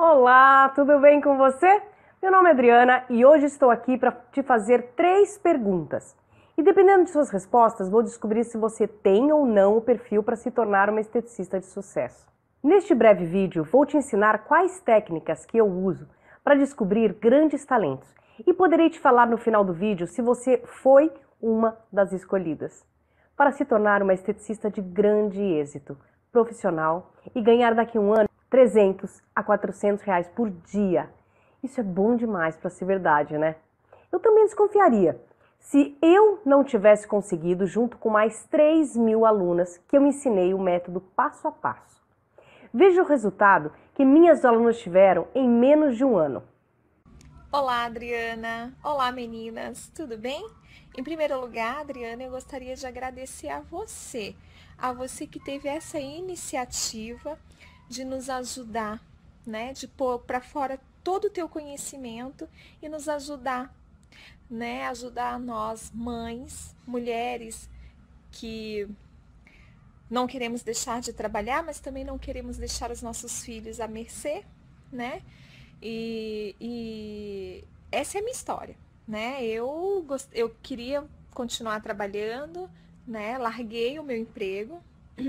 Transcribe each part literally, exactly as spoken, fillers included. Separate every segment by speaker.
Speaker 1: Olá, tudo bem com você? Meu nome é Adriana e hoje estou aqui para te fazer três perguntas. E dependendo de suas respostas, vou descobrir se você tem ou não o perfil para se tornar uma esteticista de sucesso. Neste breve vídeo, vou te ensinar quais técnicas que eu uso para descobrir grandes talentos e poderei te falar no final do vídeo se você foi uma das escolhidas para se tornar uma esteticista de grande êxito profissional e ganhar daqui a um ano trezentos a quatrocentos reais por dia. Isso é bom demais para ser verdade, né? Eu também desconfiaria se eu não tivesse conseguido, junto com mais três mil alunas, que eu ensinei o método passo a passo. Veja o resultado que minhas alunas tiveram em menos de um ano.
Speaker 2: Olá, Adriana! Olá, meninas! Tudo bem? Em primeiro lugar, Adriana, eu gostaria de agradecer a você, a você que teve essa iniciativa de nos ajudar, né? De pôr para fora todo o teu conhecimento e nos ajudar, né? Ajudar nós, mães, mulheres que não queremos deixar de trabalhar, mas também não queremos deixar os nossos filhos à mercê, né? E, e essa é a minha história, né? Eu, gost... eu queria continuar trabalhando, né? Larguei o meu emprego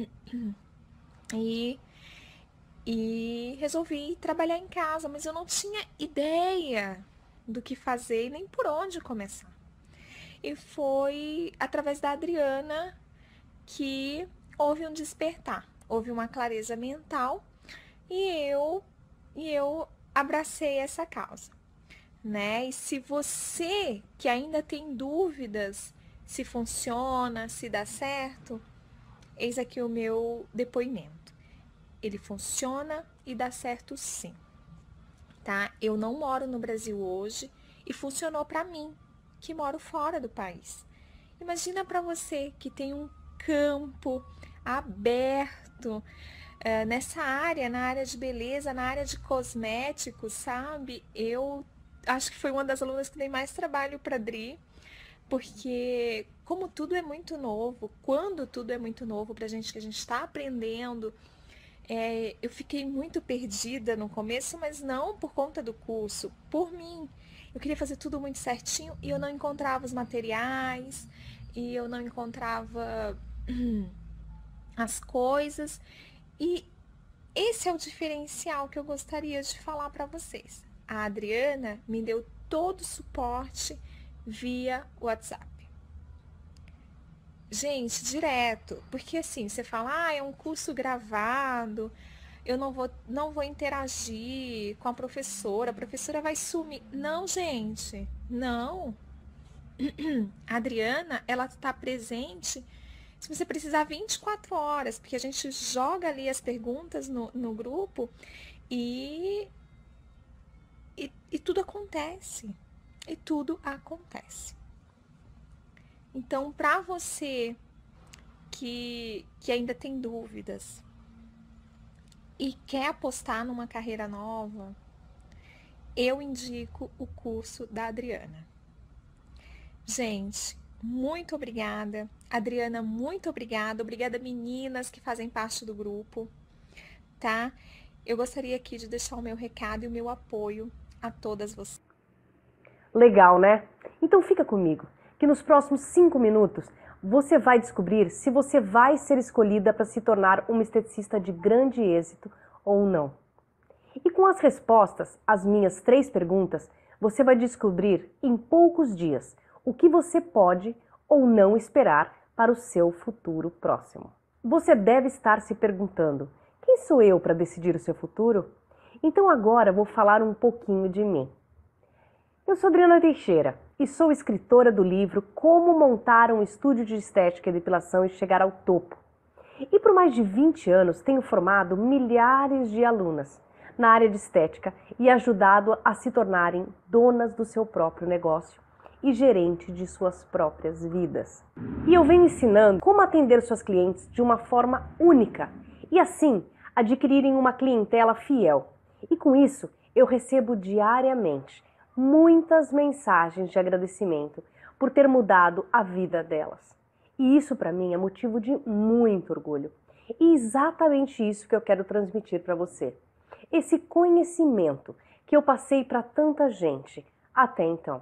Speaker 2: e, e resolvi trabalhar em casa, mas eu não tinha ideia do que fazer e nem por onde começar. E foi através da Adriana que houve um despertar, houve uma clareza mental e eu, e eu abracei essa causa, né? E se você que ainda tem dúvidas se funciona, se dá certo, eis aqui o meu depoimento. Ele funciona e dá certo sim, tá? Eu não moro no Brasil hoje e funcionou para mim, que moro fora do país. Imagina para você que tem um campo aberto Uh, nessa área, na área de beleza, na área de cosméticos, sabe? Eu acho que foi uma das alunas que dei mais trabalho para a Dri, porque como tudo é muito novo, quando tudo é muito novo para a gente que a gente está aprendendo, é, eu fiquei muito perdida no começo, mas não por conta do curso, por mim. Eu queria fazer tudo muito certinho e eu não encontrava os materiais, e eu não encontrava as coisas. E esse é o diferencial que eu gostaria de falar para vocês. A Adriana me deu todo o suporte via WhatsApp. Gente, direto, porque assim, você fala, ah, é um curso gravado, eu não vou, não vou interagir com a professora, a professora vai sumir. Não, gente, não. A Adriana, ela está presente se você precisar vinte e quatro horas, porque a gente joga ali as perguntas no, no grupo e, e, e tudo acontece. E tudo acontece. Então, para você que, que ainda tem dúvidas e quer apostar numa carreira nova, eu indico o curso da Adriana. Gente, muito obrigada. Adriana, muito obrigada. Obrigada, meninas que fazem parte do grupo, tá? Eu gostaria aqui de deixar o meu recado e o meu apoio a todas vocês.
Speaker 1: Legal, né? Então fica comigo, que nos próximos cinco minutos você vai descobrir se você vai ser escolhida para se tornar uma esteticista de grande êxito ou não. E com as respostas às minhas três perguntas, você vai descobrir em poucos dias o que você pode ou não esperar para o seu futuro próximo. Você deve estar se perguntando, quem sou eu para decidir o seu futuro? Então agora vou falar um pouquinho de mim. Eu sou Adriana Teixeira e sou escritora do livro Como Montar um Estúdio de Estética e Depilação e Chegar ao Topo. E por mais de vinte anos tenho formado milhares de alunas na área de estética e ajudado a se tornarem donas do seu próprio negócio e gerente de suas próprias vidas. E eu venho ensinando como atender suas clientes de uma forma única e assim adquirirem uma clientela fiel. E com isso eu recebo diariamente muitas mensagens de agradecimento por ter mudado a vida delas. E isso para mim é motivo de muito orgulho. E exatamente isso que eu quero transmitir para você. esse conhecimento que eu passei para tanta gente até então.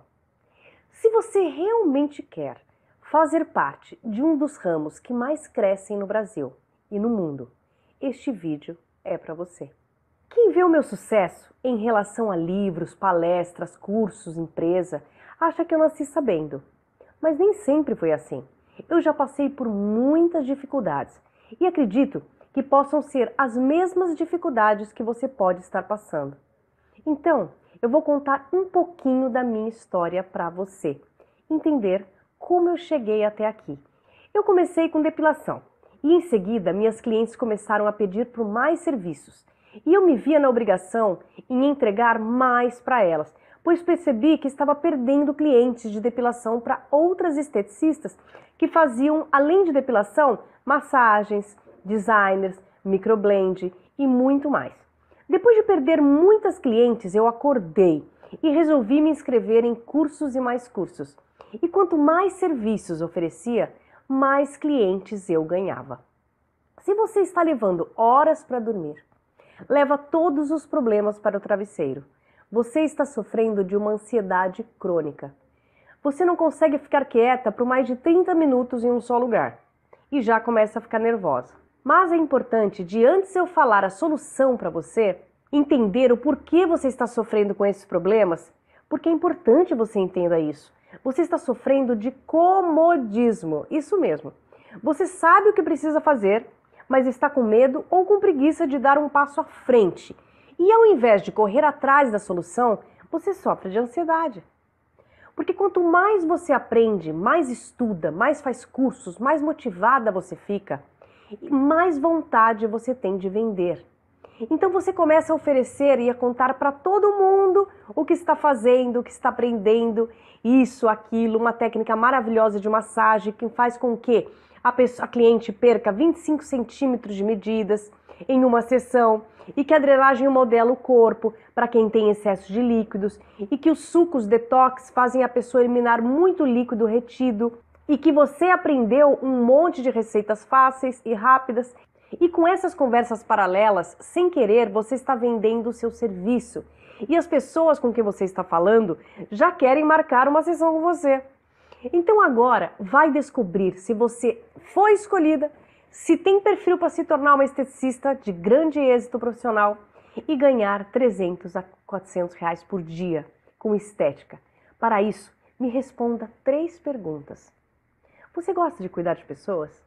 Speaker 1: Se você realmente quer fazer parte de um dos ramos que mais crescem no Brasil e no mundo, este vídeo é para você. Quem vê o meu sucesso em relação a livros, palestras, cursos, empresa, acha que eu nasci sabendo. Mas nem sempre foi assim. Eu já passei por muitas dificuldades e acredito que possam ser as mesmas dificuldades que você pode estar passando. Então, eu vou contar um pouquinho da minha história para você entender como eu cheguei até aqui. Eu comecei com depilação e em seguida minhas clientes começaram a pedir por mais serviços e eu me via na obrigação em entregar mais para elas, pois percebi que estava perdendo clientes de depilação para outras esteticistas que faziam, além de depilação, massagens, designers, microblend e muito mais. Depois de perder muitas clientes, eu acordei e resolvi me inscrever em cursos e mais cursos. E quanto mais serviços oferecia, mais clientes eu ganhava. Se você está levando horas para dormir, leva todos os problemas para o travesseiro, você está sofrendo de uma ansiedade crônica. Você não consegue ficar quieta por mais de trinta minutos em um só lugar e já começa a ficar nervosa. Mas é importante, de antes eu falar a solução para você, entender o porquê você está sofrendo com esses problemas, porque é importante você entenda isso. Você está sofrendo de comodismo, isso mesmo. Você sabe o que precisa fazer, mas está com medo ou com preguiça de dar um passo à frente. E ao invés de correr atrás da solução, você sofre de ansiedade. Porque quanto mais você aprende, mais estuda, mais faz cursos, mais motivada você fica, e mais vontade você tem de vender. Então você começa a oferecer e a contar para todo mundo o que está fazendo, o que está aprendendo, isso, aquilo, uma técnica maravilhosa de massagem que faz com que a, pessoa, a cliente perca vinte e cinco centímetros de medidas em uma sessão e que a drenagem modela o corpo para quem tem excesso de líquidos e que os sucos detox fazem a pessoa eliminar muito líquido retido e que você aprendeu um monte de receitas fáceis e rápidas. E com essas conversas paralelas, sem querer, você está vendendo o seu serviço. E as pessoas com quem você está falando já querem marcar uma sessão com você. Então agora, vai descobrir se você foi escolhida, se tem perfil para se tornar uma esteticista de grande êxito profissional e ganhar trezentos a quatrocentos reais por dia com estética. Para isso, me responda três perguntas. Você gosta de cuidar de pessoas?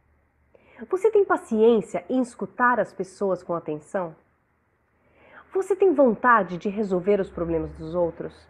Speaker 1: Você tem paciência em escutar as pessoas com atenção? Você tem vontade de resolver os problemas dos outros?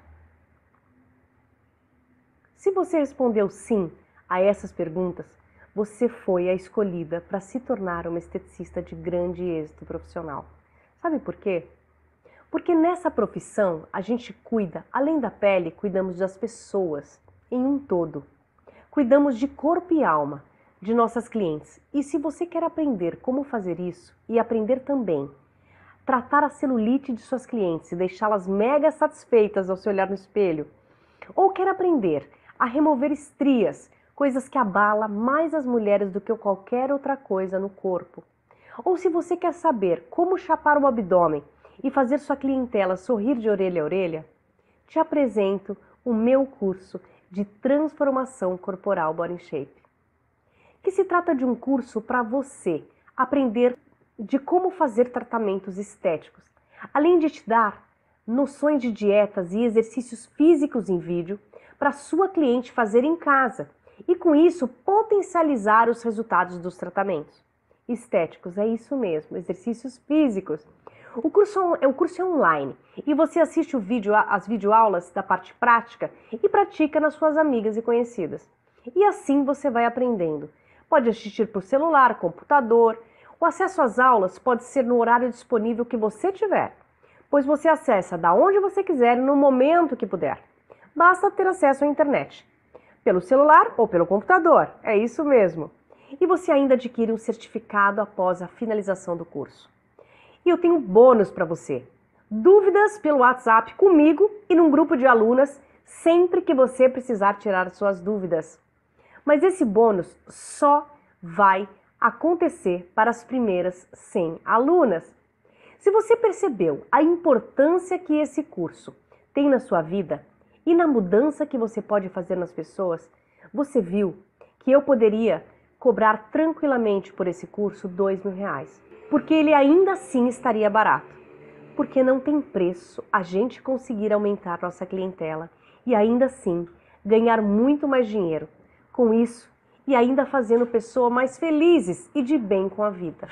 Speaker 1: Se você respondeu sim a essas perguntas, você foi a escolhida para se tornar uma esteticista de grande êxito profissional. Sabe por quê? Porque nessa profissão a gente cuida, além da pele, cuidamos das pessoas em um todo. Cuidamos de corpo e alma de nossas clientes. E se você quer aprender como fazer isso e aprender também tratar a celulite de suas clientes e deixá-las mega satisfeitas ao se olhar no espelho, ou quer aprender a remover estrias, coisas que abalam mais as mulheres do que qualquer outra coisa no corpo, ou se você quer saber como chapar o abdômen e fazer sua clientela sorrir de orelha a orelha, te apresento o meu curso de transformação corporal Body Shape, que se trata de um curso para você aprender de como fazer tratamentos estéticos, além de te dar noções de dietas e exercícios físicos em vídeo para sua cliente fazer em casa e com isso potencializar os resultados dos tratamentos estéticos. É isso mesmo, exercícios físicos. O curso, o curso é online e você assiste o vídeo, as videoaulas da parte prática e pratica nas suas amigas e conhecidas. E assim você vai aprendendo. Pode assistir por celular, computador. O acesso às aulas pode ser no horário disponível que você tiver, pois você acessa da onde você quiser e no momento que puder. Basta ter acesso à internet, pelo celular ou pelo computador, é isso mesmo. E você ainda adquire um certificado após a finalização do curso. E eu tenho um bônus para você. Dúvidas pelo WhatsApp comigo e num grupo de alunas sempre que você precisar tirar suas dúvidas. Mas esse bônus só vai acontecer para as primeiras cem alunas. Se você percebeu a importância que esse curso tem na sua vida e na mudança que você pode fazer nas pessoas, você viu que eu poderia cobrar tranquilamente por esse curso dois mil reais, porque ele ainda assim estaria barato, porque não tem preço a gente conseguir aumentar nossa clientela e ainda assim ganhar muito mais dinheiro com isso e ainda fazendo pessoas mais felizes e de bem com a vida.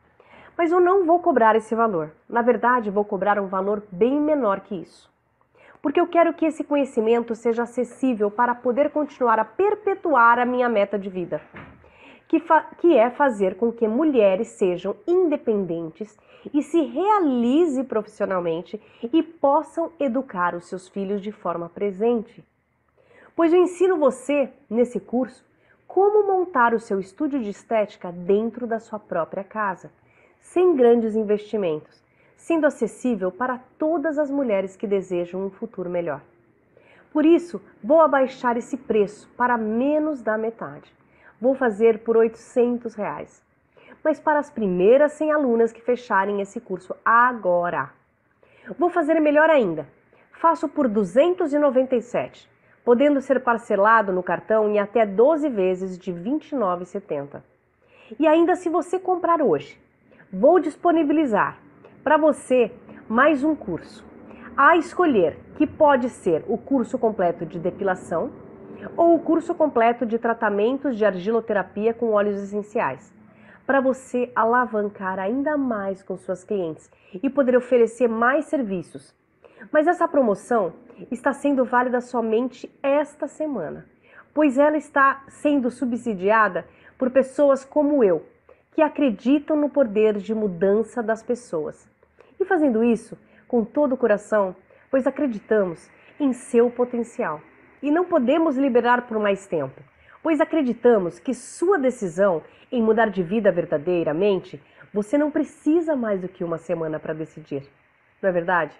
Speaker 1: Mas eu não vou cobrar esse valor. Na verdade, vou cobrar um valor bem menor que isso. Porque eu quero que esse conhecimento seja acessível para poder continuar a perpetuar a minha meta de vida, que, que é fazer com que mulheres sejam independentes e se realizem profissionalmente e possam educar os seus filhos de forma presente. Pois eu ensino você, nesse curso, como montar o seu estúdio de estética dentro da sua própria casa, sem grandes investimentos, sendo acessível para todas as mulheres que desejam um futuro melhor. Por isso, vou abaixar esse preço para menos da metade. Vou fazer por oitocentos reais. Mas para as primeiras cem alunas que fecharem esse curso agora. Vou fazer melhor ainda. Faço por duzentos e noventa e sete reais, podendo ser parcelado no cartão em até doze vezes de vinte e nove reais e setenta centavos. E ainda se você comprar hoje, vou disponibilizar para você mais um curso, a escolher, que pode ser o curso completo de depilação ou o curso completo de tratamentos de argiloterapia com óleos essenciais, para você alavancar ainda mais com suas clientes e poder oferecer mais serviços. Mas essa promoção está sendo válida somente esta semana, pois ela está sendo subsidiada por pessoas como eu, que acreditam no poder de mudança das pessoas. E fazendo isso com todo o coração, pois acreditamos em seu potencial. E não podemos liberar por mais tempo, pois acreditamos que sua decisão em mudar de vida verdadeiramente, você não precisa mais do que uma semana para decidir. Não é verdade?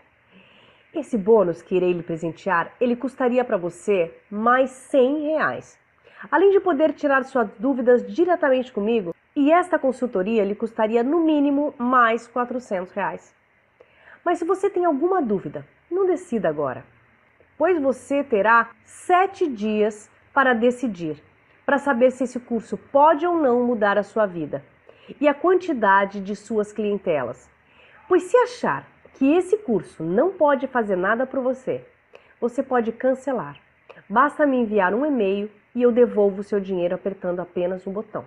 Speaker 1: Esse bônus que irei lhe presentear, ele custaria para você mais cem reais. Além de poder tirar suas dúvidas diretamente comigo, e esta consultoria lhe custaria no mínimo mais quatrocentos reais. Mas se você tem alguma dúvida, não decida agora, pois você terá sete dias para decidir, para saber se esse curso pode ou não mudar a sua vida e a quantidade de suas clientelas. Pois se achar que esse curso não pode fazer nada por você, você pode cancelar. Basta me enviar um e-mail e eu devolvo o seu dinheiro apertando apenas um botão.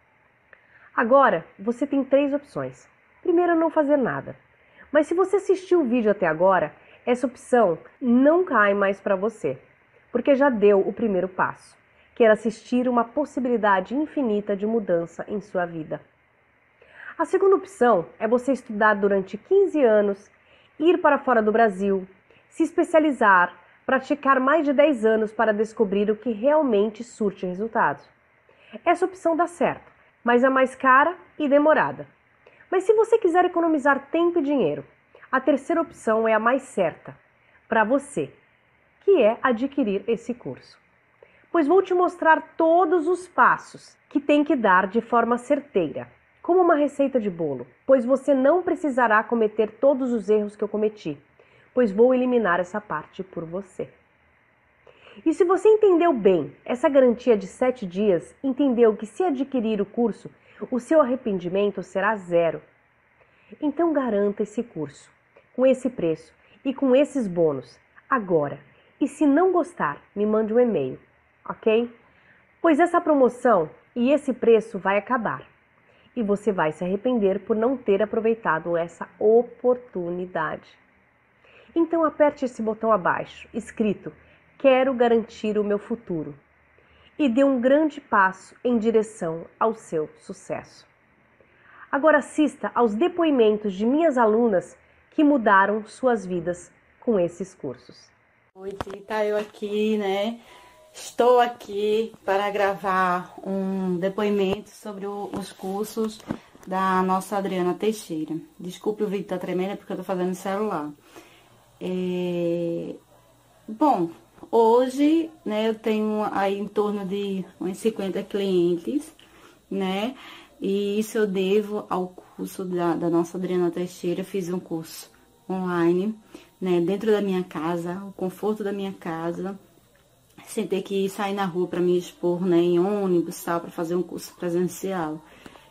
Speaker 1: Agora, você tem três opções. Primeiro, não fazer nada. Mas se você assistiu o vídeo até agora, essa opção não cai mais para você, porque já deu o primeiro passo, que era assistir uma possibilidade infinita de mudança em sua vida. A segunda opção é você estudar durante quinze anos, ir para fora do Brasil, se especializar, praticar mais de dez anos para descobrir o que realmente surte resultados. Essa opção dá certo, mas é mais cara e demorada. Mas se você quiser economizar tempo e dinheiro, a terceira opção é a mais certa para você, que é adquirir esse curso. Pois vou te mostrar todos os passos que tem que dar de forma certeira, como uma receita de bolo, pois você não precisará cometer todos os erros que eu cometi, pois vou eliminar essa parte por você. E se você entendeu bem essa garantia de sete dias, entendeu que se adquirir o curso, o seu arrependimento será zero. Então garanta esse curso, com esse preço e com esses bônus, agora. E se não gostar, me mande um e-mail, ok? Pois essa promoção e esse preço vai acabar. E você vai se arrepender por não ter aproveitado essa oportunidade. Então aperte esse botão abaixo, escrito "Quero garantir o meu futuro", e dê um grande passo em direção ao seu sucesso. Agora assista aos depoimentos de minhas alunas que mudaram suas vidas com esses cursos.
Speaker 3: Oi, tá eu aqui, né? Estou aqui para gravar um depoimento sobre o, os cursos da nossa Adriana Teixeira. Desculpe, o vídeo tá tremendo, é porque eu tô fazendo no celular. É... Bom, hoje, né, eu tenho aí em torno de uns cinquenta clientes, né? E isso eu devo ao curso da, da nossa Adriana Teixeira. Fiz um curso online, né, dentro da minha casa, o conforto da minha casa, sem ter que sair na rua para me expor, né, em ônibus, tal, para fazer um curso presencial.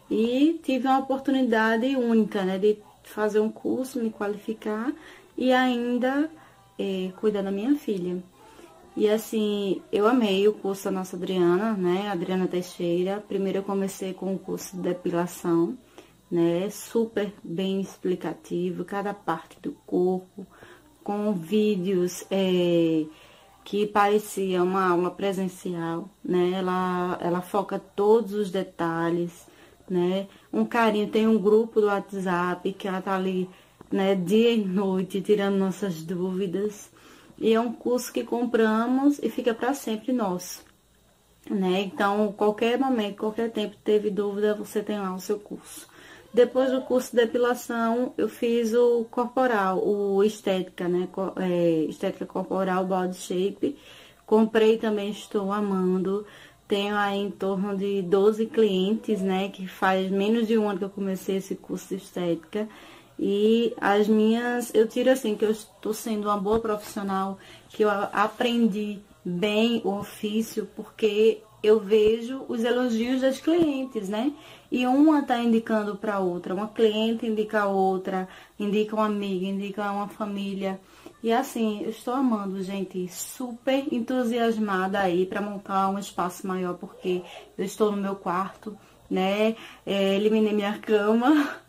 Speaker 3: E tive uma oportunidade única, né, de fazer um curso, me qualificar e ainda é, cuidar da minha filha. E assim, eu amei o curso da nossa Adriana, né, Adriana Teixeira. Primeiro eu comecei com o curso de depilação, né, super bem explicativo, cada parte do corpo, com vídeos é, que parecia uma aula presencial, né, ela, ela foca todos os detalhes, né, um carinho, tem um grupo do WhatsApp que ela tá ali, né, dia e noite, tirando nossas dúvidas. E é um curso que compramos e fica para sempre nosso, né? Então, qualquer momento, qualquer tempo teve dúvida, você tem lá o seu curso. Depois do curso de depilação, eu fiz o corporal, o estética, né? É, estética corporal, body shape. Comprei também, estou amando. Tenho aí em torno de doze clientes, né? Que faz menos de um ano que eu comecei esse curso de estética. E as minhas, eu tiro assim, que eu estou sendo uma boa profissional, que eu aprendi bem o ofício, porque eu vejo os elogios das clientes, né? E uma tá indicando para outra, uma cliente indica a outra, indica uma amiga, indica uma família. E assim, eu estou amando, gente, super entusiasmada aí para montar um espaço maior, porque eu estou no meu quarto, né? É, eliminei minha cama.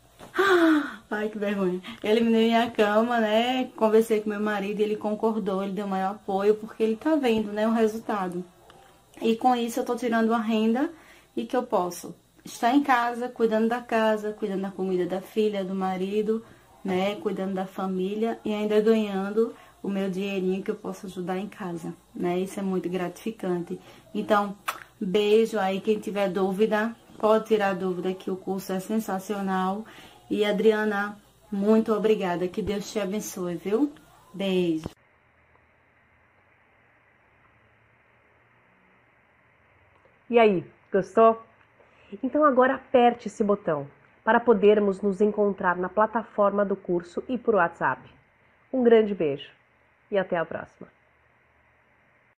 Speaker 3: Ai, que vergonha. Eu eliminei minha cama, né? Conversei com meu marido e ele concordou, ele deu maior apoio, porque ele tá vendo, né, o resultado. E com isso eu tô tirando uma renda e que eu posso estar em casa, cuidando da casa, cuidando da comida da filha, do marido, né? Cuidando da família e ainda ganhando o meu dinheirinho que eu posso ajudar em casa, né? Isso é muito gratificante. Então, beijo aí, quem tiver dúvida, pode tirar dúvida que o curso é sensacional. E Adriana, muito obrigada. Que Deus te abençoe, viu? Beijo.
Speaker 1: E aí, gostou? Então agora aperte esse botão para podermos nos encontrar na plataforma do curso e por WhatsApp. Um grande beijo e até a próxima.